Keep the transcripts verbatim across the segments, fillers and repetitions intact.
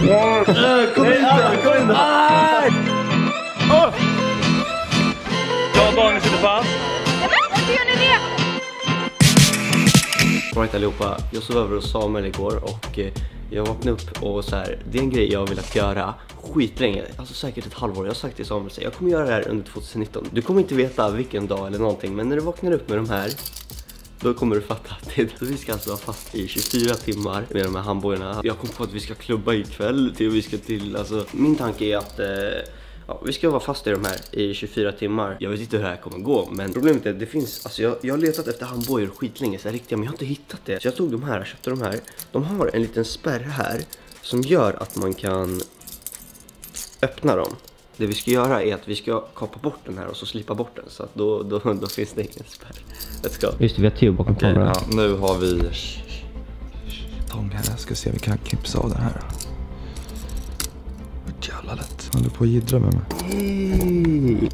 Kom in där, kom in där. Jag och Daniel sitter fast. Hur gör ni det? Right allihopa, jag sov över hos Samuel igår och eh, jag vaknade upp och så här, det är en grej jag har velat göra skitlänge, alltså säkert ett halvår. Jag har sagt till Samuel att jag kommer göra det här under tjugonitton. Du kommer inte veta vilken dag eller någonting, men när du vaknar upp med de här, då kommer du fatta att det, vi ska alltså vara fast i tjugofyra timmar med de här handbojorna. Jag kom på att vi ska klubba ikväll till vi ska till, alltså min tanke är att eh, ja, vi ska vara fast i de här i tjugofyra timmar. Jag vet inte hur det här kommer gå, men problemet är att det finns, alltså jag, jag har letat efter handbojor skitlänge så här riktiga, men jag har inte hittat det. Så jag tog de här, jag köpte de här. De har en liten spärr här som gör att man kan öppna dem. Det vi ska göra är att vi ska kapa bort den här och så slippa bort den, så att då, då, då finns det ingen spärr. Let's go. Just det, vi har tube bakom Okej, kameran. ja, nu har vi tången. Jag ska se om vi kan klipsa av den här. Jävla lätt. Han håller på att jiddra med mig. Mm.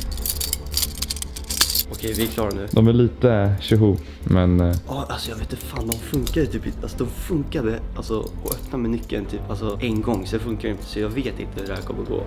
Okej, vi är klara nu. De är lite tjoho, men... Ja, oh, alltså jag vet inte fan, de funkade typ, alltså de funkade, alltså att öppna med nyckeln typ, alltså en gång, så det funkar inte, så jag vet inte hur det här kommer gå.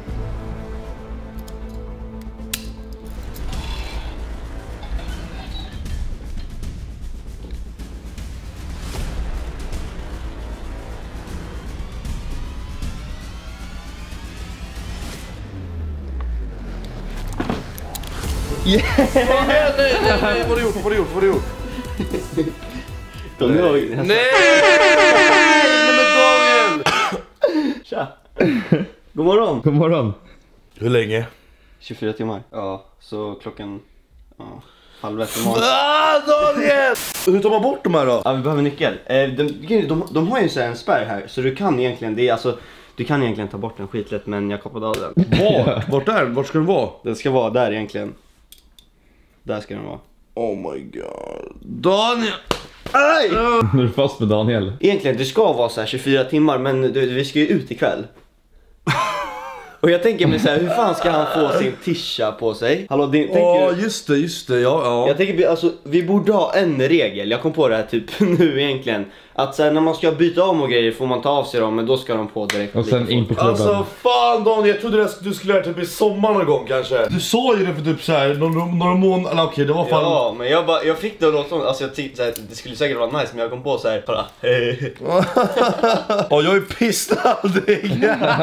Yeah! Nej, nej, nej, vad har du gjort, vad har du gjort, vad har du gjort? Kom ihåg. Nej! Nej men Daniel! Tja! God morgon! God morgon! Hur länge? tjugofyra timmar. Ja, så klockan... Ja, halv ett imorgon. Ah, Daniel! Hur tar man bort de här då? Ja, vi behöver nyckel. Eh, de, de, de har ju så här en spärr här, så du kan egentligen, det är alltså... Du kan egentligen ta bort den skitlätt, men jag kapade av den. Vart? Vart är den? Vart ska den vara? Den ska vara där egentligen. Där ska den vara. Oh my god. Daniel! Aj! Nu är du fast med Daniel. Egentligen, det ska vara så här tjugofyra timmar, men du, vi ska ju ut ikväll. Och jag tänker mig så här, hur fan ska han få sin tisha på sig? Hallå, det, tänker Ja, du? just det, just det, ja, ja. Jag tänker, alltså, vi borde ha en regel. Jag kom på det här typ nu egentligen. Att så här, när man ska byta om och grejer får man ta av sig dem, men då ska de på direkt. Och sen in på klubben. Alltså fan Daniel, jag trodde att du skulle göra typ i sommar någon gång kanske. Du sa ju det för typ såhär, några, några månader, eller okej det var fan. Ja, men jag, bara, jag fick det att låta som, alltså jag tyckte såhär, det skulle säkert vara nice, men jag kom på såhär, bara hej. Ja, jag är pissnödig.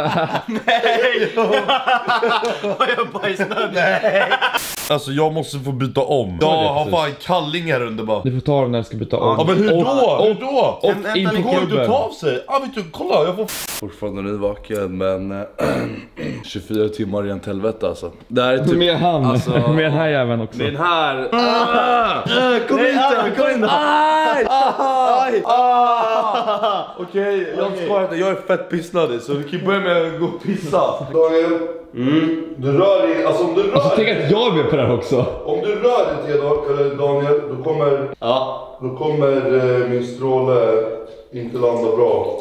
Nej! Har jag bajsnödig? Nej! Alltså jag måste få byta om. Jag har fan kalling här under bara. Du får ta dem när du ska byta om. Ja men hur Och- då? Hur då? Och Vänta, in vänta, på Går inte att klubben. ta av sig? Ja vet du, kolla jag får fortfarande nyvaken men äh, tjugofyra timmar rent helvete alltså. Det här är typ Med han, alltså, med den här jäveln också. den här ah! Kom hit där, kom in där! Aj! Aj! Ah! Okej, jag Okej. ska inte. Jag är fett pissnödig så vi kan börja med att gå och pissa. Daniel, mm. du rör dig, alltså om du rör Alltså tänk att jag är med på det här också. om du rör dig till då, eller Daniel, då kommer, Ja. då kommer eh, min stråle inte landa bra.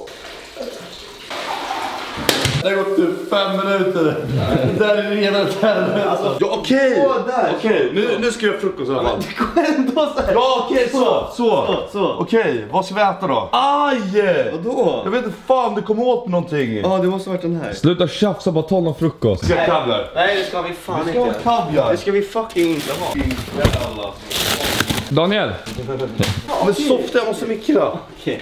Det har gått typ fem minuter. Det där är redan tänder. Alltså, ja, okej. Åh, där. Okej, nu, nu ska jag göra frukost i alla fall. Det går ändå såhär. Ja, okej, så. Så. Så, så. Okej, vad ska vi äta då? Aj! Vadå? Jag vet inte fan, det kom åt med någonting. Ja, det måste ha varit den här. Sluta tjafsa, bara ta någon frukost. Ska jag kaviar? Nej, det ska vi fan Vi ska ha inte. kaviar. Det ska vi fucking inte ha. Jävlar. Daniel! Men softa, jag måste mikra. Okej.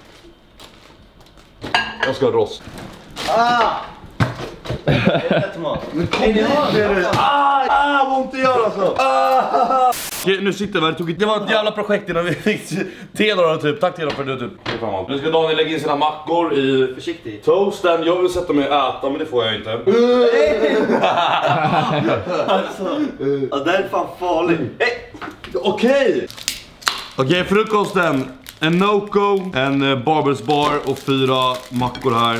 Jag ska ha rost. Ah! Det är tomat. Nej, ni har det. Ah, ah, vad ont det gör alltså. Ah. Okej, nu sitter vi här. Det tog ett- Det var ett jävla projekt innan vi fick Theodor typ. Tack Theodor för det typ. Nu ska Daniel lägga in sina mackor i Försiktigt. toasten. Jag vill sätta mig och äta, men det får jag inte. Alltså, ja, det här är fan farligt. Hey. Okej. Okej, frukosten. En Noco, en eh, Barbers bar och fyra mackor här.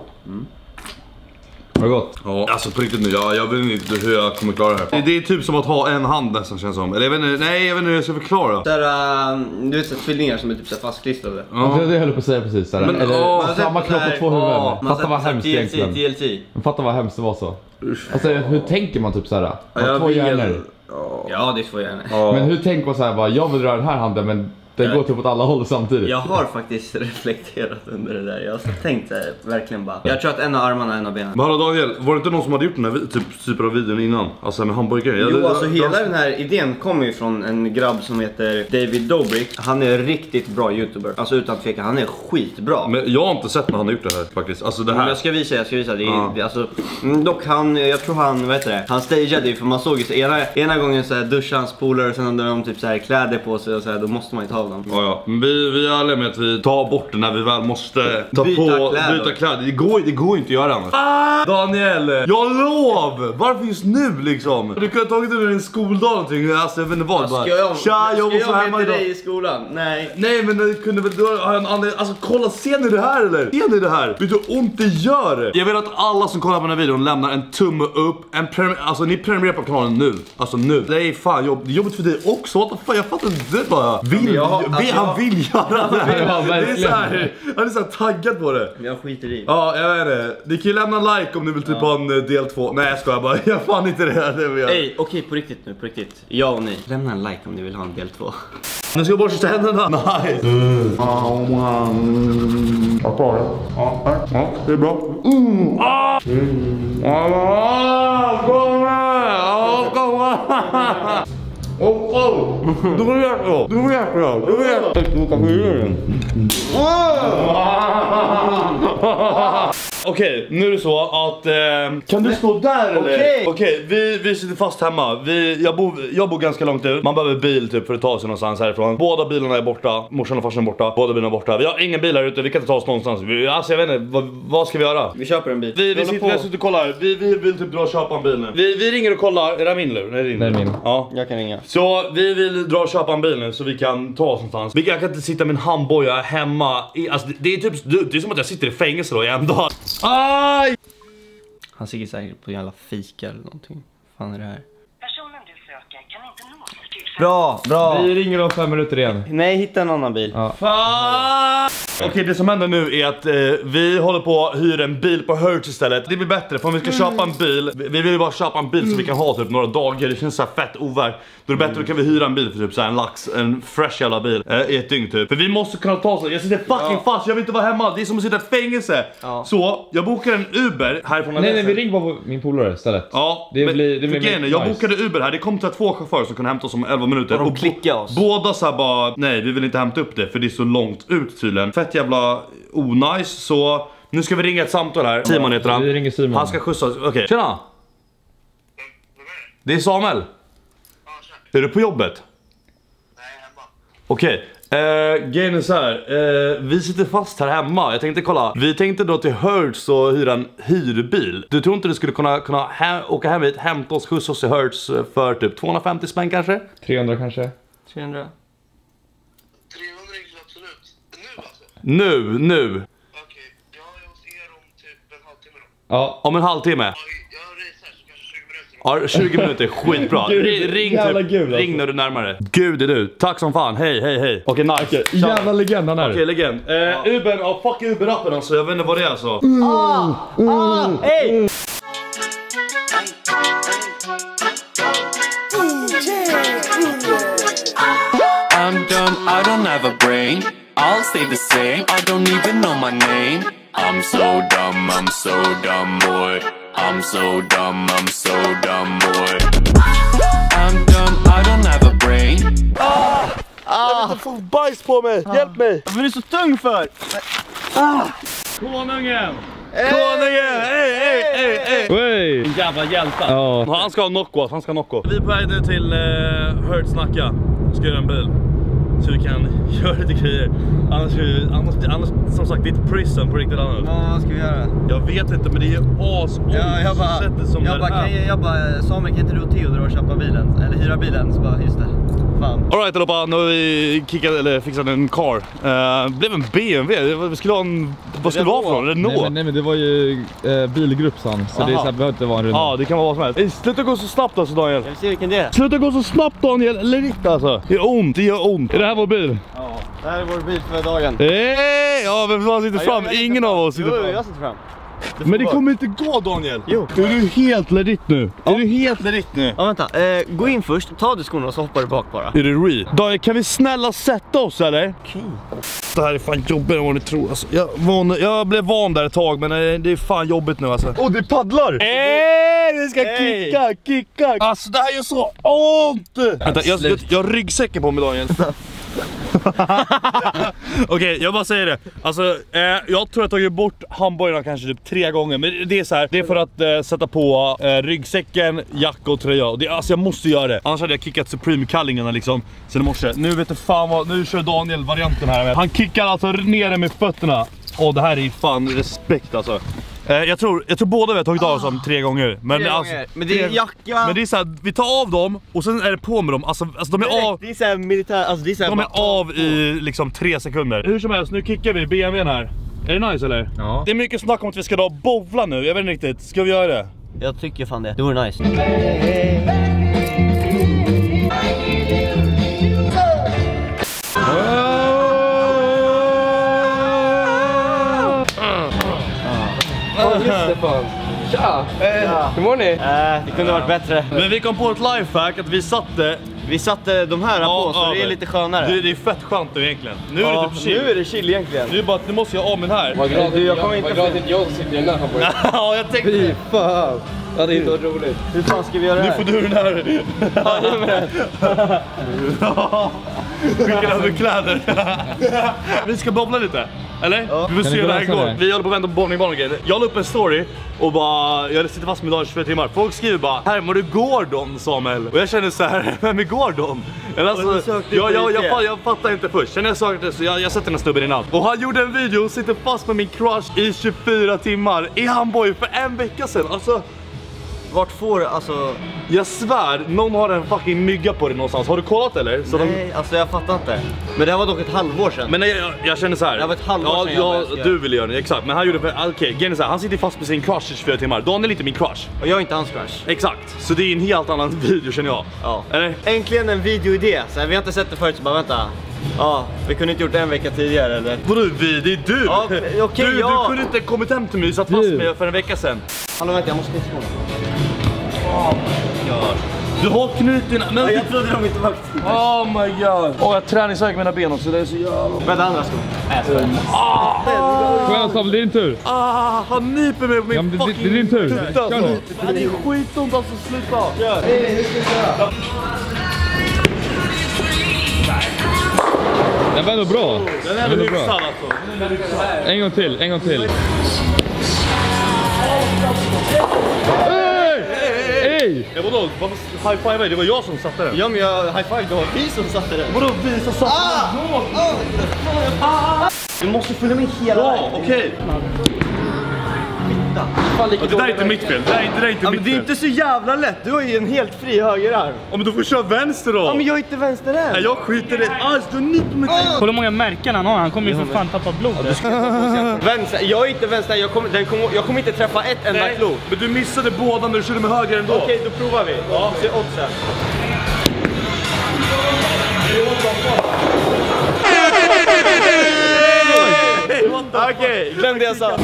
Var det gott? Ja, alltså på riktigt nu, jag, jag vet inte hur jag kommer klara det här. Det är typ som att ha en hand nästan känns som. Eller jag vet inte, nej jag vet inte hur jag ska förklara. Där, uh, du vet så tvillingar som är typ så här fastklistrade. Ja. Det, det höll jag på att säga precis. Såhär. Men, Eller åh, samma kropp och två huvuden. Ja, man Fatta vad hemskt T L C, egentligen. T L C. Men fatta vad hemskt det var så. Alltså hur tänker man typ såhär? Man har två hjärnor. Ja, det får jag gärna. Ja. Men hur tänker man såhär bara, jag vill röra den här handen men Det går typ åt alla håll samtidigt. Jag har faktiskt reflekterat under det där. Jag har tänkt här, verkligen bara. Jag tror att en av armarna är en av benen. Men hallå Daniel, var det inte någon som hade gjort den här typ, typen av videon innan? Alltså med hamburgare? Jo, alltså hela den här idén kommer ju från en grabb som heter David Dobrik. Han är en riktigt bra youtuber. Alltså utan tvekan, han är skitbra. Men jag har inte sett när han har gjort det här faktiskt. Alltså det här. Men jag ska visa, jag ska visa. Det är, Ja. det, alltså, mm, dock han, jag tror han, vad heter det? Han stageade ju, för man såg ju så ena, ena gången så här duschade hans polare och sen hade de typ så här kläder på sig och så här, då måste man ju ta av dem. Ja, ja. Men vi, vi är ärliga med att vi tar bort det när vi väl måste ta Byta på, kläder. byta kläder. Det går, det går inte att göra annars. Ah! Daniel, jag lov! Varför just nu liksom? Du kunde ha tagit det en skoldag någonting. Alltså jag vet inte vad. Bara, Ska jag, tja, jag måste ska jag hemma med till idag. dig i skolan? Nej. Nej men det kunde väl, du har en annan, alltså kolla, ser ni det här eller? Ser ni det här? Vet du hur ont det gör? Jag vill att alla som kollar på den här videon lämnar en tumme upp, en prem, alltså ni prenumererar på kanalen nu. Alltså nu. Det är fan jobb, det är jobbigt för dig också, what the fuck, jag fattar inte det bara. Vill, jag har- vill, alltså, han jag- vill göra det här. Ja, det är verkligen. så här, han är så här taggad på det. Jag skiter i. Ja, jag vet det. Ni kan ju lämna en like om ni vill typ ha en eh, del två. Nej jag skojar bara, jag fan inte det. Det vill jag. Hej, okej på riktigt nu, på riktigt. Ja och ni. Lämna en like om ni vill ha en del två. Nu ska jag borsta händerna. Nice. Mm. Jag tar det. Ja, ja, det är bra. Mm. Ah. Mm. Ah, kom här. Ja, kom här. Oh, oh. Du vet jag. Du vet jag. Du vet jag. Du kan göra den. Okej, nu är det så att eh, kan du stå där eller? Okej. Okej, vi, vi sitter fast hemma. Vi, jag, bor, jag bor ganska långt ut. Man behöver bil typ för att ta sig någonstans härifrån. Båda bilarna är borta. Morsan och farsan är borta. Båda bilarna är borta. Vi har ingen bil här ute. Vi kan inte ta oss någonstans. Vi, alltså jag vet inte, vad, vad ska vi göra? Vi köper en bil. Vi, vi, håller sitter, vi sitter och kollar. Vi, vi vill typ dra och köpa en bil nu. Vi, vi ringer och kollar. Är det min lur? Nej, det är din. Det är min. Ja. Jag kan ringa. Så vi vill dra och köpa en bil nu så vi kan ta oss någonstans. Vi kan, jag kan inte sitta med en handboja hemma. I, alltså det, det är typ det är som att jag sitter i fängelse då i en dag. Aj! Han sitter säkert på en jävla fika eller någonting. Fan är det här? Personen du söker kan inte nås för tillfället. Bra, bra. Vi ringer om fem minuter igen. Nej, hitta en annan bil. Ja. Fan! Okej, det som händer nu är att eh, vi håller på att hyra en bil på Hertz istället. Det blir bättre för om vi ska köpa en bil. Vi, vi vill ju bara köpa en bil så vi kan ha typ några dagar. Det känns så här fett ovärt. Då är det bättre, då kan vi hyra en bil för typ så här en lax, en fresh jävla bil eh, i ett dygn typ. För vi måste kunna ta oss. Jag sitter fucking fast, jag vill inte vara hemma. Det är som att sitta i fängelse. Ja. Så jag bokar en Uber härifrån. Nej, nej, vi ringer bara på min polare istället. Ja, Det men- blir- det för blir grejen är, nice. jag bokade Uber här, det kom till två chaufförer som kunde hämta oss om elva minuter. Och de bo- klickade oss. Båda så här bara, nej vi vill inte hämta upp det för det är så långt ut tydligen. Fett jävla onajs, så nu ska vi ringa ett samtal här. Simon heter han. Vi ringer Simon. Han ska skjutsa oss, okej. Tjena! Det är Samuel. Är du på jobbet? Nej, hemma. Okej. Uh, grejen är så här, eh, vi sitter fast här hemma. Jag tänkte kolla, vi tänkte då till Hertz och hyra en hyrbil. Du tror inte du skulle kunna, kunna he- åka hem hit, hämta oss, skjutsa oss i Hertz för typ tvåhundrafemtio spänn kanske? trehundra kanske? trehundra. trehundra är absolut. Nu alltså? Nu, nu. Okej, jag är hos er om typ en halvtimme då. Ja. Om en halvtimme. Ja, jag reser så kanske tjugo minuter. Ja, tjugo minuter, skitbra. Gud, Ring, ring, jävla typ, gud, alltså. ring när du närmar dig. Gud är du, tack som fan, hej, hej, hej. Okej, nice. Jävla legend han är. Okej, legend. Eh, Uber, ja fuck Uber-appen alltså, jag vet inte vad det är alltså. Hej! I'm dumb, I don't have a brain. I'll stay the same, I don't even know my name. I'm so dumb, I'm so dumb boy. I'm so dumb, I'm so dumb boy. I'm dumb, I don't have a brain. Jag får bajs på mig, hjälp mig. Vad är du så tung för? Konungen! Konungen! Hej, hej, hej, hej! Wey! Jävla hjältar. Ja. Han ska ha knockout, han ska ha knockout. Vi är på väg nu till uh, Hertz Nacka. Ska göra en bil. Så vi kan göra lite grejer. Annars, annars, annars som sagt, det är ett prison på riktigt annars. Vad ska vi göra? Jag vet inte, men det är as Ja, jag bara, sättet som jag det bara, kan är. jag, jag bara, Samuel kan inte du och Theo dra och köpa bilen? Eller hyra bilen? Så bara, just det. Fan. Alright allihopa, nu har vi kickat, eller fixat en car. Uh, blev en B M W, vi skulle ha en, vad skulle det vara från? Renault? Nej men, nej men det var ju eh, bilgrupp han. Så det är Aha. så här, behöver inte vara en Ja, Renault. det kan vara vad som helst. Ey, sluta gå så snabbt alltså Daniel. Ska vi se vilken det är? Sluta gå så snabbt Daniel, eller inte alltså. Det gör ont, det gör ont. Är det här vår bil? Ja, det här är vår bil för dagen. Hey, ja, vem som sitter fram? jag sitter Ingen fram. av oss sitter Jo, fram. jag sitter fram. Men det kommer inte gå, Daniel. Jo. Är du helt legit nu? Ja. Är du helt legit nu? Ja, vänta. Eh, gå in först, ta du skorna och så hoppar du bak bara. Är det re? Daniel, kan vi snälla sätta oss eller? Okej. Det här är fan jobbigt än vad ni tror alltså. jag, van, jag blev van där ett tag, men det är fan jobbigt nu alltså. Åh, oh, det paddlar! Ey, vi ska Ey. kicka, kicka! Alltså det här gör så ont! Vänta, jag, jag, jag har ryggsäcken på mig, Daniel. Okej, okay, jag bara säger det. Alltså, eh, jag tror jag har tagit bort handbojorna kanske typ tre gånger. Men det är så här, det är för att eh, sätta på eh, ryggsäcken, jacka och tröja. Och det, alltså jag måste göra det. Annars hade jag kickat Supreme-kallingarna liksom sen i morse. Nu vet du fan vad, nu kör Daniel varianten här. Han kickar alltså ner med fötterna. Och det här är fan respekt alltså. Eh, jag, tror, jag tror båda vi har tagit av oss om tre gånger. Men, Tre alltså, gånger. Men det är jacka. Men det är så här, vi tar av dem och sen är det på med dem. Alltså, alltså de är av. Det är så här militär, alltså det är så här De är av i liksom tre sekunder. Hur som helst, nu kickar vi B M W:n här. Är det nice eller? Ja. Det är mycket snack om att vi ska då bowla nu. Jag vet inte riktigt, ska vi göra det? Jag tycker fan det. Det vore nice. Just det fan. Tja! Ja. Hur mår ni? Eh, det kunde varit bättre. Men vi kom på ett lifehack att vi satte... Vi satte de här på så det är lite skönare. Det, det är fett skönt nu egentligen. Nu ja, är det typ chill. Nu är det chill egentligen. Nu är det bara att nu måste jag av med den här. Vad glad Du, jag kommer inte vad glad att jag sitter i den här handbollen. Ja, jag tänkte... Fy fan. Ja, det är inte roligt. Hur fan ska vi göra det Nu här? får du den här. Ja, ge mig den. Skicka över kläder. Vi ska bobbla lite, eller? Ja. Vi får Kan se ni hur det här gå och läsa går. det? Vi håller på att vänta på bowlingbanan och grejer. Jag la upp en story och bara, jag sitter fast med dagen tjugofyra timmar. Folk skriver bara, här var du Gordon, Samuel. Och jag känner så här, vem är Gordon? Eller Och du alltså, sökte jag, på jag, I T. jag, jag fattar inte först. Sen när jag sökte det så jag, jag sätter den här snubben i namn. Och han gjorde en video, sitter fast med min crush i tjugofyra timmar i handboll för en vecka sedan. Alltså, Vart får alltså... jag svär, någon har en fucking mygga på det någonstans. Har du kollat eller? Så de... Nej, alltså jag fattar inte. Men det här var dock ett halvår sedan. Men nej, jag, jag känner så här. Det var ett halvår ja, sedan jag började ja, skriva. du vill göra det, exakt. Men han gjorde för, okej, okay, så här, han sitter fast med sin crush i tjugofyra timmar. Daniel är inte min crush. Och jag är inte hans crush. Exakt, så det är en helt annan video känner jag. Ja. Eller? Äntligen en videoidé. Så här, vi har inte sett det förut så bara vänta. Ja, vi kunde inte gjort det en vecka tidigare eller? Vadå vi? Det är du! Ja, okej, okay, du, ja. du kunde inte kommit hem till mig och satt fast med för en vecka sedan. Hallå vänta, jag måste knyta skorna. Du har knutit dina... Men... Ja, jag trodde de inte var... Oh my god! Åh, oh, jag träningsvärk mina ben också, det är så jävla... Vänta, andra skor. Kom igen Samuel, det är din tur. Ah, han nyper mig på min Ja, men det- fucking... det är din tur. Sluta, alltså. Kör nu. Ah, det är skitont alltså, sluta! Kör! Den var ändå bra. Den är Den var hyfsad bra. alltså. En gång till, en gång till. Ey! Ja, vadå? Varför high-five? Det var jag som satte den. Ja men jag high five, det var vi som satte den. Vadå vi som satte den? Du måste följa med hela Ja, vägen. okej. Det där är inte mitt fel. Det där är, det där är inte Ja, mitt men det är fel. inte så jävla lätt. Du har ju en helt fri högerarm. Ja, men då får du köra vänster då. Ja men jag är inte vänster än. Nej, jag skiter i det. Ah, du nyper mig. Kolla hur många märken han har, han kommer ju för fan tappa blod. Vänster, jag är inte vänster, jag kommer, den kommer, jag kommer inte träffa ett enda Nej, klo. men du missade båda när du körde med höger ändå. Okej, då provar vi. Ja. Se oddsen. Okej, glöm det jag sa.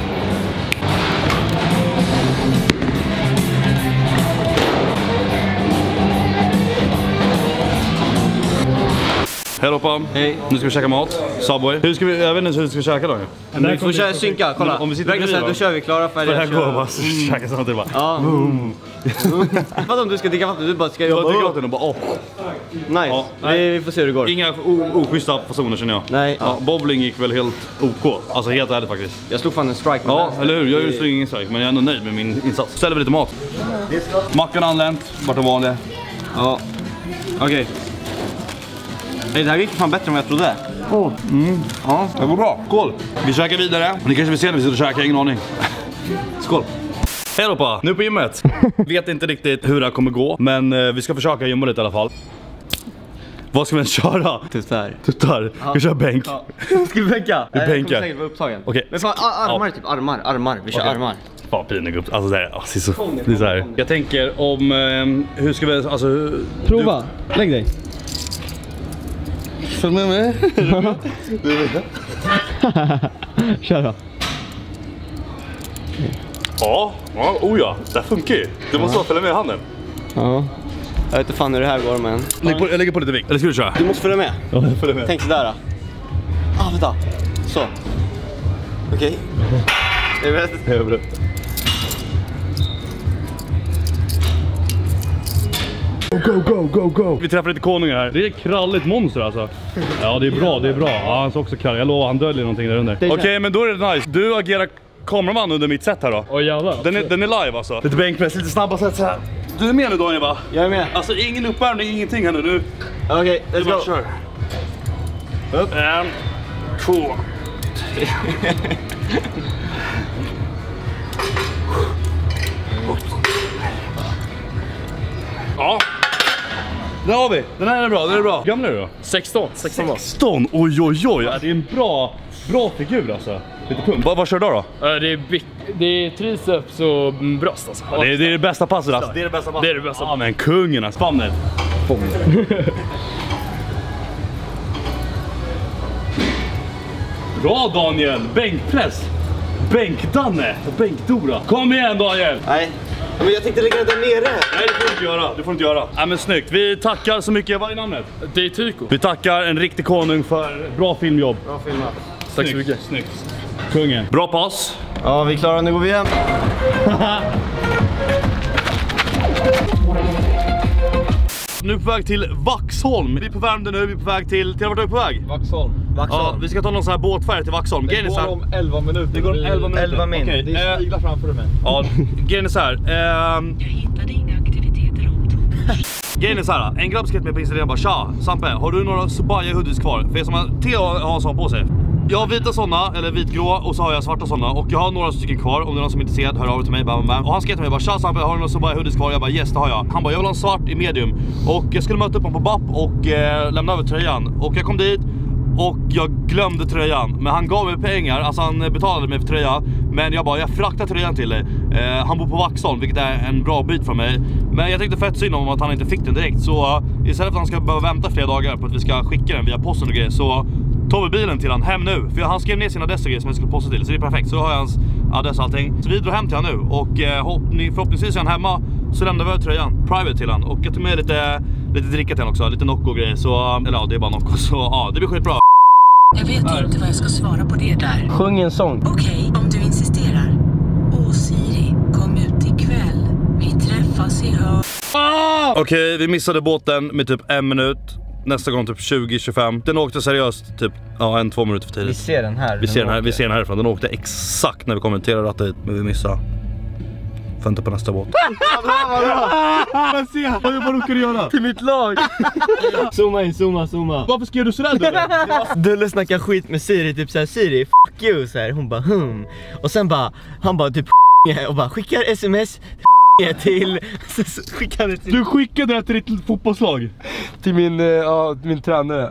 Hej Hoppa. Hej. Nu ska vi käka mat. Subway. Hur ska vi, jag vet inte hur vi ska käka då. Vi får köra synka, kolla. Men om vi sitter Verkligen så här, bredvid, då kör vi, klara För det färdiga. här går bara så käka samtidigt bara. Ja. Vad om du ska dricka vatten? Du bara ska Jag jobba. tycker åt den och bara åh. Nice. Ja. Vi, vi får se hur det går. Inga o- oschyssta personer känner jag. Nej. Ja, bowling gick väl helt OK. Alltså helt ärligt faktiskt. Jag slog fan en strike med Ja, vänster. eller hur? Jag är ju ingen strike, men jag är ändå nöjd med min insats. Ställer vi lite mat. Mackan anlänt, vart de vanliga. Ja. Okej. Nej, det här gick fan bättre än vad jag trodde. Ja, det går bra. Skål! Vi käkar vidare. Ni kanske vill se när vi sitter och käkar, ingen aning. Skål! Hej Hoppa! Nu på gymmet. Vet inte riktigt hur det här kommer gå, men eh, vi ska försöka gymma lite i alla fall. Vad ska vi ens köra? Tuttar. Tuttar. Vi kör bänk. Ja. Ska vi bänka? Vi Nej, jag bänkar. kommer säkert vara upptagen. Okej. Men fan, ar- armar Ja. typ, armar, armar. Vi kör Okej. armar. Fan pinig upp. Alltså det är, alltså, det är så, det är så här. Jag tänker om, eh, hur ska vi, alltså hur, Prova, lägg dig. Följ med mig. Kör då. Ja, ja, oh ja, det här funkar ju. Du måste ja. följa med handen. Ja. Jag vet inte fan hur det här går, men... Lägg på, jag lägger på lite vikt. Eller ska du köra? Du måste följa med. Ja, jag följer med. Tänk sådär då. Ah, vänta. Så. Okej. Okay. Jag vet. Jag vet. Go, go, go, go! Vi träffar lite konungar här. Det är ett kralligt monster alltså. Ja, det är bra, det är bra. Ja, han är också krallig. Jag lovar, han döljer någonting där under. Okej, okay, men då är det nice. Du agerar kameraman under mitt set här då. Åh jävlar. Den är, den är live alltså. Lite bänkpress, lite snabba set så här. Du är med nu Daniel va? Jag är med. Alltså ingen uppvärmning, ingenting här nu. nu. Okej, okay, let's go. Kör. Upp. En, två, tre. Ja. Där har vi. Den här är bra, den är bra. Gamla är du då? sexton. sexton. Oj oj oj. Ja, det är en bra bra figur alltså. Lite pump. Vad, vad kör du då? Uh, det är bit, det är triceps och bröst alltså. Ja, det, är, det är det bästa passet alltså. Det är det bästa passet. Det är det bästa. Ja men kungen alltså. Spamnet. Bra Daniel. Bänkpress. Bänk-Danne. Bänk-Dora. Kom igen Daniel. Nej. Men jag tänkte lägga den där nere. Nej, det får du inte göra. Det får du inte göra. Nej, men snyggt. Vi tackar så mycket. Vad är namnet? Det är Tyko. Vi tackar en riktig konung för bra filmjobb. Bra filmat. Tack så mycket. Snyggt. Kungen. Bra pass. Ja, vi är klara. Nu går vi hem. Nu är vi på väg till Vaxholm. Vi är på Värmdö nu. Vi är på väg till... Till vart är vi på väg? Vaxholm. Vaxholm. Ja, vi ska ta någon sån här båtfärd till Vaxholm. Det går om elva minuter. Det går om elva minuter. elva min. Okay. Det är sniglar framför mig. Ja, grejen är så här. Ehm... Jag hittade inga aktiviteter om Grejen är så här. En grabb skrev mig på Instagram bara: tja, Sampe, har du några Subaya hoodies kvar? För er som har Theo har en sån på sig. Jag har vita sådana, eller vitgrå, och så har jag svarta sådana. Och jag har några stycken kvar, om det är någon som är intresserad, hör av er till mig. Bam, bam. Och han skrev till mig bara: tja Sampe, har du några Subaya hoodies kvar? Jag bara: yes, det har jag. Han bara: jag vill ha en svart i medium. Och jag skulle möta upp honom på B A P och eh, lämna över tröjan. Och jag kom dit och jag glömde tröjan. Men han gav mig pengar, alltså han betalade mig för tröjan. Men jag bara: jag fraktar tröjan till dig. eh, Han bor på Vaxholm, vilket är en bra bit från mig. Men jag tänkte fett synd om att han inte fick den direkt. Så uh, istället för att han ska behöva vänta flera dagar på att vi ska skicka den via posten och grejer, så tar vi bilen till han hem nu. För han skrev ner sina adresser och grejer som jag skulle posta till. Så det är perfekt, så har jag hans adress och allting. Så vi drar hem till han nu. Och uh, förhoppningsvis är han hemma. Så lämnar vi tröjan private till han. Och jag tog med lite, lite dricka till han också. Lite Nocco och grejer. Så, eller ja, det är bara Nocco. Så ja, det blir skitbra. Jag vet inte vad jag ska svara på det där. Sjung en sång. Okej, om du insisterar. Åh Siri, kom ut ikväll. Vi träffas i hör. Ah! Okej, okay, vi missade båten med typ en minut. Nästa gång typ tjugo tjugofem. Den åkte seriöst typ ja, en, två minuter för tidigt. Vi ser den här. Vi ser den här, vi ser den härifrån. Den åkte exakt när vi kommenterade att det, men vi missade. Vänta på nästa båt. Men se, vad råkar du göra? Till mitt lag. Zooma in, zooma, zooma. Varför skrev du sådär Dulle? Dulle snackar skit med Siri, typ såhär: Siri, fuck you, såhär. Hon bara hum. Och sen bara, han bara typ och bara skickar sms till, skickade till. Du skickade det till ditt fotbollslag? Till min, ja, min tränare.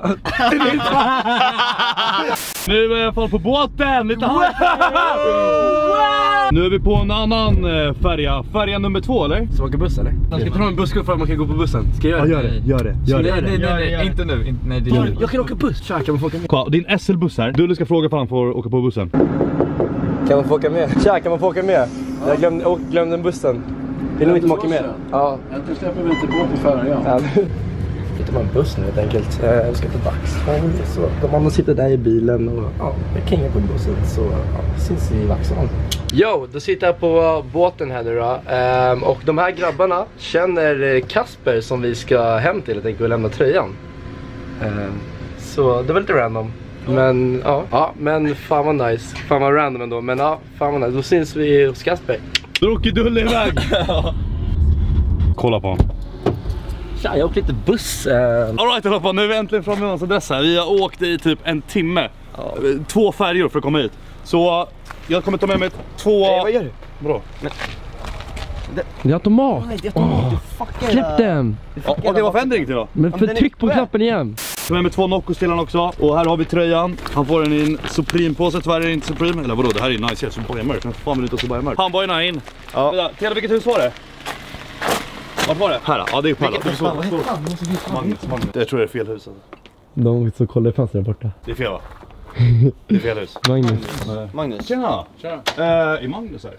Nu är vi i alla fall på båten, lite wow! Nu är vi på en annan färja, färja nummer två eller? Ska vi åka buss eller? Jag ska ta en buss för att man kan gå på bussen. Ska jag göra ja, det? Gör det, gör det. Nej, nej, nej, nej, inte nu. Inte, nej, det jag, jag kan åka buss. Tja, kan man få åka med? Kolla, din S L-buss här. Dulle ska fråga om han får åka på bussen. Kan man få åka med? Tja, kan man få åka med? Ja. Jag glömde, å, glömde bussen. Vill du inte åka med? Ja. Jag släpper vi inte på på färjan. Ja. Jag tar en buss nu helt enkelt. Jag ska till Vaxholm. Så de andra sitter där i bilen och ja, jag kan inga på bussen. Så ja, syns vi i Vaxholm. Jo, då sitter jag på båten här nu då. Ehm, och de här grabbarna känner Kasper som vi ska hem till. Jag tänker och lämna tröjan. Ehm, så det var lite random. Men ja, ja, men fan vad nice. Fan vad random ändå. Men ja, fan vad nice. Då syns vi hos Kasper. Då åker Dulle iväg. Kolla på honom. Tja, jag åker lite buss. Uh... Alright, Aloppa, nu är vi äntligen framme vid hans adress här. Vi har åkt i typ en timme. Ja. Två färjor för att komma hit. Så jag kommer ta med mig två... Nej, vad gör du? Bra. Det... det är automat. Nej, det är automat. Oh. Släpp den. Ja, Okej, okay, varför händer inget då? Men för tryck på knappen igen. Så med, med två Noccos till han också. Och här har vi tröjan. Han får den i en Supreme-påse. Tyvärr är det inte Supreme. Eller vadå, det här är nice. Subaya-merch. Men fan vill inte Subaya-merch. Handbojorna in. Ja. Tela, vilket hus var det? Vart var det? Här då. Ja, det är Palla. Vilket hus var det? Magnus, Magnus. Jag tror det är fel hus. Alltså. De som kollar i fönstret där borta. Det är fel va? Det är fel hus. Magnus. Magnus. Tjena. Tjena. Uh, är Magnus här?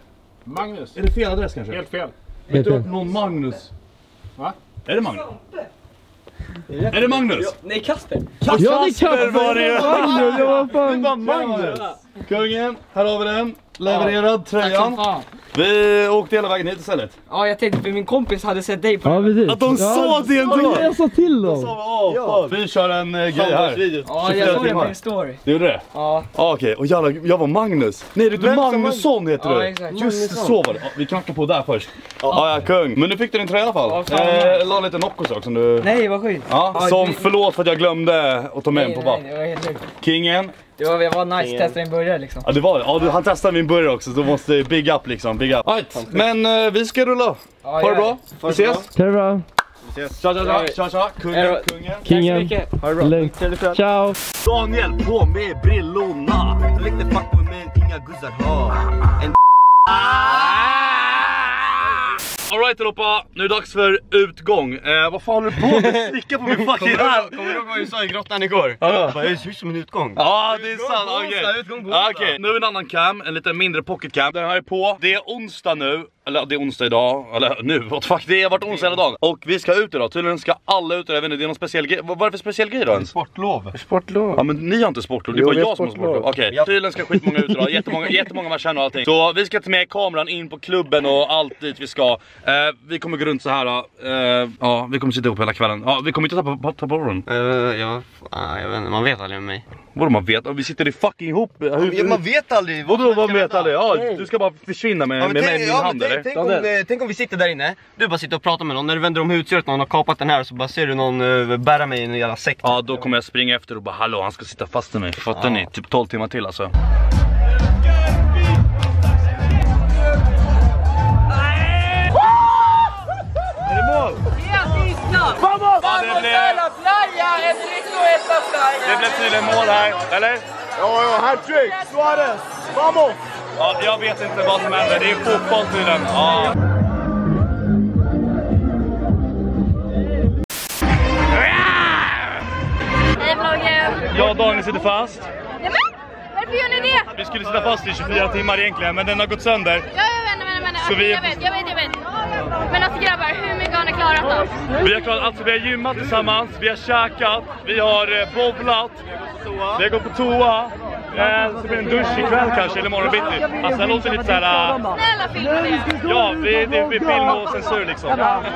Magnus. Är det fel adress kanske? Helt fel. Vet du någon Magnus? Va? Är det Magnus? Är det Magnus? Ja, nej, Kasper. Ja, det är Kasper var det. Magnus, det var fan. Det var Magnus. Kungen, här har vi den. Levererad tröjan. Vi åkte hela vägen hit istället. Ja, jag tänkte för min kompis hade sett dig på Ja, precis. Att de sa det ändå. Jag sa till dem. Ja, vi kör en uh, grej här. Ja, jag såg det på en story. Det gjorde det? Ja. Ah, okej, och jävlar, jag var Magnus. Nej, du Magnusson heter Ja, du. exakt. Just det, så var det. Ja, vi knackar på där först. Ja, ja, kung. Men nu fick du din tröja i alla fall. Ja, fan. eh, la lite Noccos också som du... Nej, vad sjukt. Ja, Ja, som det- förlåt för att jag glömde att ta med Nej, en på nej, vapp. det var helt sjukt. Kingen. Det var, det var nice att testa en burgare liksom. Ja, det var det. Ja, du, han testade min burgare också, så då måste big up liksom, big up. Right. Men eh, vi ska rulla. Ja, Ha det ja. bra. Vi ses. Det är bra. Tja, tja, tja, tja, tja. Kungen, kungen. Kingen. Lugnt. Ciao. Daniel på med brillorna. Lekte fuck med mig, inga guzzar har. En Alright Europa, nu är det dags för utgång. Eh, vad fan håller du på med? Slicka på min fucking arm. Kommer du ihåg vad du sa i grottan igår? Ja. Bara, det ser ut som en utgång. Ja, det är sant. på Okej, onsdag, utgång på Ja, onsdag. okej. Nu är en annan cam, en lite mindre pocket cam. Den här är på. Det är onsdag nu. Eller det är onsdag idag. Eller nu, what the fuck. Det har varit onsdag hela dagen. Och vi ska ut idag. Tydligen ska alla ut idag. Jag vet inte, det är någon speciell grej. Vad vad är det för speciell grej då ens? Sportlov. Sportlov. Ja, men ni har inte sportlov. Det är bara jag som har sportlov. Okej, tydligen ska skitmånga ut idag. Jättemånga, jättemånga man känner och allting. Så vi ska ta med kameran in på klubben och allt dit vi ska. Eh, vi kommer gå runt så här. Eh, ja, vi kommer sitta ihop hela kvällen. Ja, vi kommer inte ta på, ta på den. Uh, ja, ah, jag vet inte, man vet aldrig med mig. Vadå man vet? Vi sitter i fucking ihop. Hur, Man vet aldrig. Vadå man vet aldrig? Ja, du ska bara försvinna med, Ja, men med tänk, mig i min ja, men hand tänk, eller? tänk, om, eh, tänk om vi sitter där inne, du bara sitter och pratar med någon. När du vänder om huvudet ser att någon har kapat den här, så bara ser du någon uh, bära mig i en jävla sekt. Ja, då kommer jag springa efter och bara hallå, han ska sitta fast i mig. Fattar ni? Typ tolv timmar till alltså. Är det mål? Vamos! Ja, det blev, Playa, Enrico esta playa. det blev tydligen mål här, eller? Ja, ja, hattrick! Suarez! Vamos! Ja, jag vet inte vad som händer. Det är fotboll tydligen. Ja. Hej vloggen! Jag och Daniel sitter fast. Nämen! Varför gör ni det? Vi skulle sitta fast i tjugofyra timmar egentligen, men den har gått sönder. Ja, jag vet, jag vet, jag vet. Så vi- Jag vet, jag vet, jag vet. Men alltså grabbar, hur mycket har ni klarat då? Vi har klarat, alltså vi har gymmat tillsammans, vi har käkat, vi har eh, bowlat, vi har gått på toa. Eh, så blir det en dusch ikväll kanske, eller imorgon bitti. Alltså det låter lite såhär... Äh, Snälla filma det. ja, vi, det är film och censur liksom.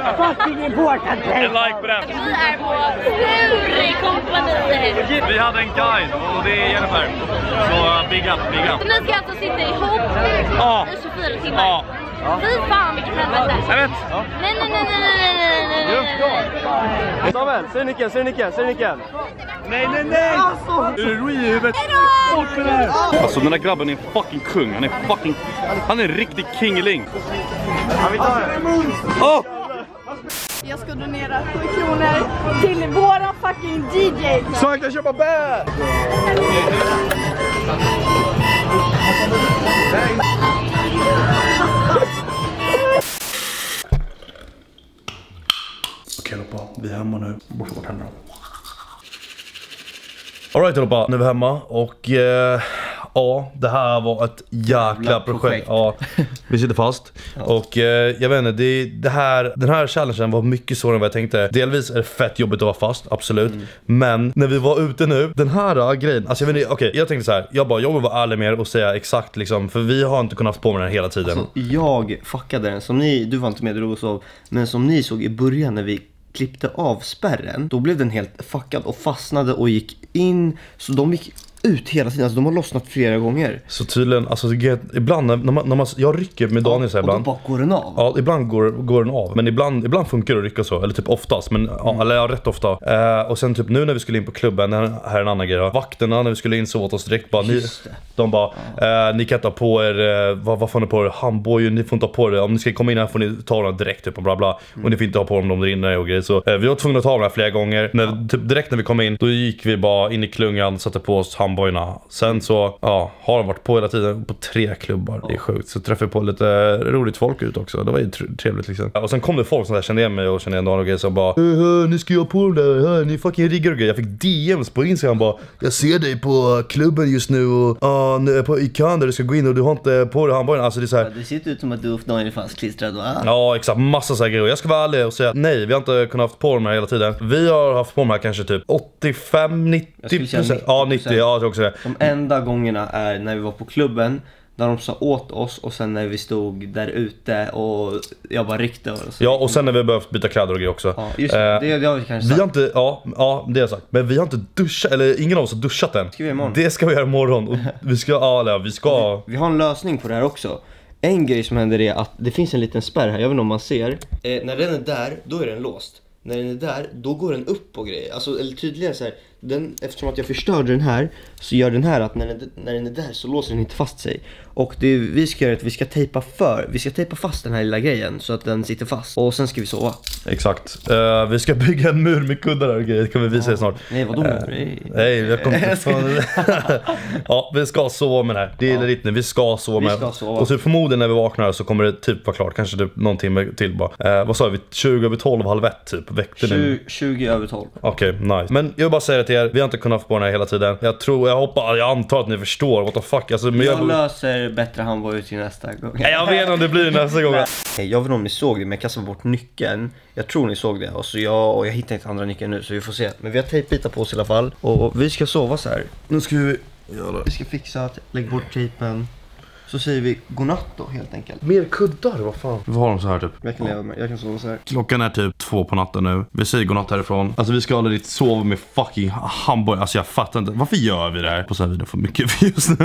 En like på den. Vi är på Furi-kompaniet. Vi hade en guide och det är Jennifer. Så uh, big up, big up. Så ni ska alltså sitta ihop Ja. i tjugofyra timmar? Ja. Fy fan vilket helvete. Jag vet. Nej, nej, nej, nej, nej, nej, nej, nej, nej. Samuel, ser nicken, ser nicken, ser nicken. Nej, nej, nej! Är du ro i huvudet? Bort med det här! Alltså den där grabben är en fucking kung. Han är fucking... Han är en riktig kingeling. Åh! Jag ska donera sju kronor till våran fucking D J. Så jag kan köpa bär! Okej Lopa, vi är hemma nu. Borsta bort händerna. Alright Lopa, nu är vi hemma och eh, ja, det här var ett jäkla projekt. projekt. Ja, vi sitter fast. Och eh, jag vet inte, det, det här, den här challengen var mycket svårare än vad jag tänkte. Delvis är det fett jobbigt att vara fast, absolut. Mm. Men när vi var ute nu, den här uh, grejen, alltså jag vet inte, okej, okay, jag tänkte så här, jag bara, jag vill vara ärlig med er och säga exakt liksom, för vi har inte kunnat ha på med den hela tiden. Alltså, jag fuckade den, som ni, du var inte med, du sov, men som ni såg i början när vi klippte av spärren, då blev den helt fuckad och fastnade och gick in, så de gick ut hela tiden, alltså de har lossnat flera gånger. Så tydligen, alltså ibland när man, när man jag rycker med Daniel så här ibland. Och då bara går den av. Ja, ibland går, går den av. Men ibland, ibland funkar det att rycka så, eller typ oftast, men ja, eller ja, rätt ofta. Eh, och sen typ nu när vi skulle in på klubben, här är en annan grej. Vakterna när vi skulle in så åt oss direkt bara, ni, de bara, ja. eh, ni kan ta på er, eh, vad, vad får ni på er? Handbojor, ni får inte ha på det. Om ni ska komma in här får ni ta dem direkt typ och bla bla. Mm. Och ni får inte ha på dem om de rinner och grejer. Så eh, vi var tvungna att ta dem här flera gånger. När, typ direkt när vi kom in, då gick vi bara in i klungan, satte på oss handbojor handbojarna. Sen så, ja, har de varit på hela tiden på tre klubbar. Det är sjukt. Så träffade jag på lite roligt folk ut också. Det var ju trevligt liksom. Och sen kom det folk som där kände igen mig och kände igen Dan och grejer som bara ni ska jag på dem där, ni fucking riggar och grejer. Jag fick D Ms på Instagram bara, jag ser dig på klubben just nu och ja, uh, på Ikan där du ska gå in och du har inte på dig handbojarna. Alltså det är så här. Ja, det ser ut som att du ofta är fast klistrad, va? Ja, exakt, massa så här grejer. Jag ska vara ärlig och säga nej, vi har inte kunnat haft på dem här hela tiden. Vi har haft på dem här kanske typ åttiofem nittio procent. Ja, nittio, ja, jag också det. De enda gångerna är när vi var på klubben, när de sa åt oss, och sen när vi stod där ute och jag bara ryckte. Och så. Ja, och sen när vi behövt byta kläder och grejer också. Ja, just det, det, det har vi kanske sagt. Vi har inte, ja, ja, det har jag sagt. Men vi har inte duschat, eller ingen av oss har duschat än. Ska vi imorgon? Det ska vi göra imorgon. Och vi ska, ja, vi ska... Vi, vi har en lösning på det här också. En grej som händer är att det finns en liten spärr här, jag vet inte om man ser. Eh, när den är där, då är den låst. När den är där, då går den upp på grejer. Alltså, eller tydligen så här, den, eftersom att jag förstörde den här, så gör den här att när den, när den är där så låser den inte fast sig. Och det vi ska göra är att vi ska tejpa för, vi ska tejpa fast den här lilla grejen så att den sitter fast. Och sen ska vi sova. Exakt. Uh, vi ska bygga en mur med kuddar och grejer, det kommer vi visa ja. snart. Nej, vadå mur? Uh, nej, jag kommer inte från... Ja, vi ska sova med det här. Det är ja. lite nu, vi ska sova vi med. Ska sova. Och så förmodligen när vi vaknar så kommer det typ vara klart. Kanske typ någon timme till bara. Uh, vad sa vi? tjugo över tolv, halv ett typ. Väckte tjugo, tjugo över tolv. Okej, okay, nice. Men jag vill bara säga det till er, vi har inte kunnat få på den här hela tiden. Jag tror, jag hoppas, jag antar att ni förstår. What the fuck, alltså, men jag, jag löser bättre handboll till nästa gång. Nej, jag vet inte om det blir nästa gång. Jag vet inte om ni såg det, men jag kastade bort nyckeln. Jag tror ni såg det. Och, så jag, och jag hittar inte andra nyckeln nu, så vi får se. Men vi har tejpbitar på oss i alla fall. Och vi ska sova så här. Nu ska vi... Jävlar. Vi ska fixa, lägg bort tejpen. Så säger vi godnatt då, helt enkelt. Mer kuddar, vad fan? Vi har dem så här typ. Jag kan leva med, jag kan sova så här. Klockan är typ två på natten nu. Vi säger godnatt härifrån. Alltså vi ska aldrig sova med fucking handboll. Alltså jag fattar inte. Varför gör vi det här? På så här video för mycket views nu.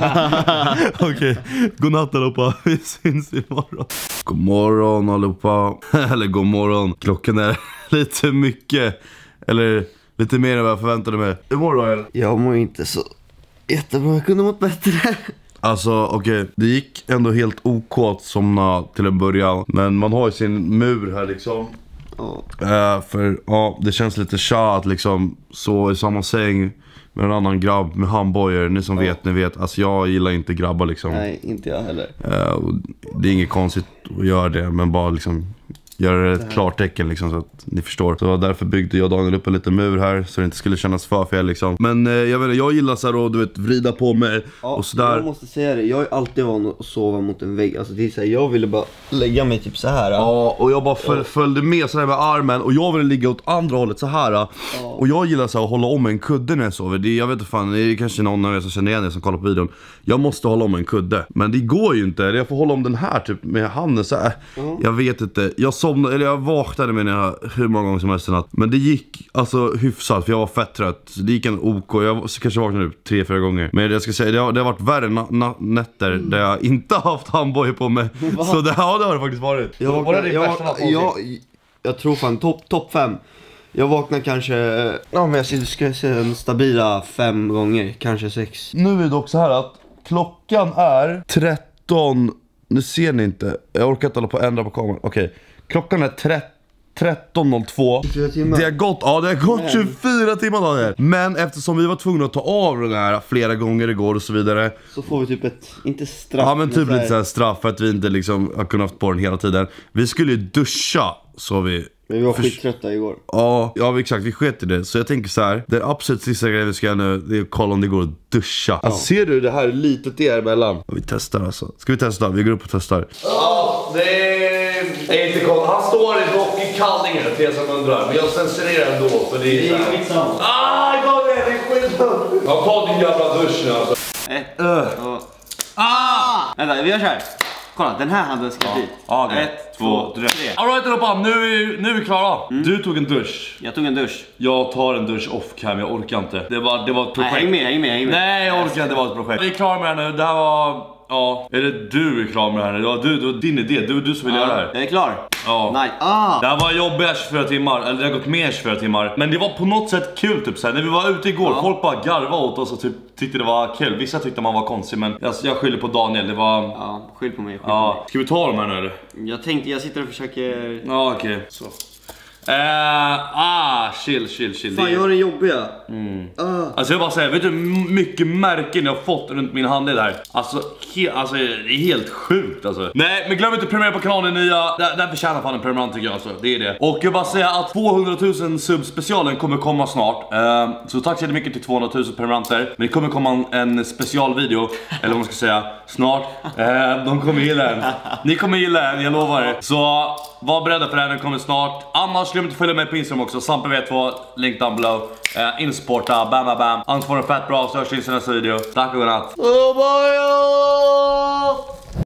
Okej, okay. Godnatt allihopa. Vi syns imorgon. God morgon allihopa. Eller god morgon. Klockan är lite mycket. Eller lite mer än vad jag förväntade mig. Imorgon eller? Jag mår inte så jättebra. Jag kunde mått bättre. Alltså okej, okay. Det gick ändå helt ok att somna till en början. Men man har ju sin mur här liksom. Oh. uh, För ja, det känns lite tja att liksom så i samma säng med en annan grabb med handbojer. Ni som oh. vet, ni vet. Alltså jag gillar inte grabbar liksom. Nej, inte jag heller. uh, Det är inget konstigt att göra det, men bara liksom göra ett klartecken liksom, så att ni förstår. Så därför byggde jag och Daniel upp en liten mur här så det inte skulle kännas för fel liksom. Men eh, jag vet inte, jag gillar så här att du vet, vrida på mig ja, och sådär. Jag måste säga det, jag är alltid van att sova mot en vägg. Alltså det är så här, jag ville bara lägga mig typ så här. Ja, och jag bara föl följde med så här med armen och jag ville ligga åt andra hållet så här. Ja. Och jag gillar så här att hålla om en kudde när jag sover. Det, jag vet inte fan, det är kanske någon av er som känner igen er som kollar på videon. Jag måste hålla om en kudde, men det går ju inte. Jag får hålla om den här typ med handen så här. Mm. Jag vet inte. Jag somnade, eller jag vaknade med den här hur många gånger som helst i natt. Men det gick alltså hyfsat för jag var fett trött. Det gick en OK. Jag kanske vaknade upp tre, fyra gånger. Men jag ska säga, det har, det har varit värre na na nätter mm. där jag inte har haft handboj på mig. Va? Så det, ja, det har det faktiskt varit. Jag, vaknade, var det det jag, jag, jag, jag tror fan topp top fem. Jag vaknar kanske, ja men jag ska säga en stabila fem gånger, kanske sex. Nu är det dock så här att klockan är tretton, nu ser ni inte, jag orkar inte hålla på att ändra på kameran. Okej, okay. Klockan är tretton noll två. Det har gått, ja det har gått tjugofyra timmar Daniel. Men eftersom vi var tvungna att ta av den här flera gånger igår och så vidare, så får vi typ ett, inte straff. Ja men typ lite så här straff för att vi inte liksom har kunnat haft på den hela tiden. Vi skulle ju duscha, så vi... Men vi var skittrötta igår. Ja, ja exakt, vi sket i det. Så jag tänker så här, det absolut sista grejen vi ska göra nu, det är att kolla om det går att duscha. Ja. Alltså, ser du det här litet det är emellan? Ja, vi testar alltså. Ska vi testa? Vi går upp och testar. Ja, det är inte koll. Han står i dock i kallingen för er som undrar. Men jag censurerar ändå, för det är så här. Det är skitsamma. Ah, jag vet, det är skitsamma. Ja, ta din jävla dusch nu alltså. Ett, uh. Ah! Vänta, vi gör så här. Kolla, den här handen ska dit. Ja, okay. Ett, två, tre. Alright, Europa, nu är, nu är vi klara. Mm. Du tog en dusch. Jag tog en dusch. Jag tar en dusch off cam, jag orkar inte. Det var, det var ett projekt. Nej, häng med, häng med, häng med. Nej, jag orkar inte, det var ett projekt. Vi är klara med det nu, det här var... Ja, är det du är klar med det här? Ja, du, du, din idé, du, du som vill ja, göra det här. Jag är klar. Ja. Nej. Ah. Det här var jobbiga tjugofyra timmar, eller det har gått mer tjugofyra timmar. Men det var på något sätt kul typ så här. När vi var ute igår, ja. Folk bara garvade åt oss och typ tyckte det var kul. Vissa tyckte man var konstig, men jag, jag skyller på Daniel, det var... Ja, skyll på mig, skyll ja. på mig. Ska vi ta dem här nu eller? Jag tänkte, jag sitter och försöker... Ja, okej, okay. Så. Eh, ah, chill, chill, chill. Fan, jag har det jobbiga. Mm. Ah. Alltså jag bara säger, vet du hur mycket märken jag har fått runt min handled här? Alltså, he alltså det är helt sjukt alltså. Nej, men glöm inte att prenumerera på kanalen nya. Där, där förtjänar fan en prenumerant tycker jag alltså. Det är det. Och jag bara säga att tvåhundratusen sub specialen kommer komma snart. Uh, så tack så mycket till tvåhundratusen prenumeranter. Men det kommer komma en specialvideo, eller vad man ska säga, snart. Uh, de kommer gilla den. Ni kommer gilla den, jag lovar er. Så var beredda för den, den kommer snart. Annars glöm inte att följa mig på Instagram också. Sampe V två, link down below. Uh, Insporta, bam bam bam. Annars får en fett bra, så hörs vi i nästa video. Tack och godnatt. Oh boy, oh.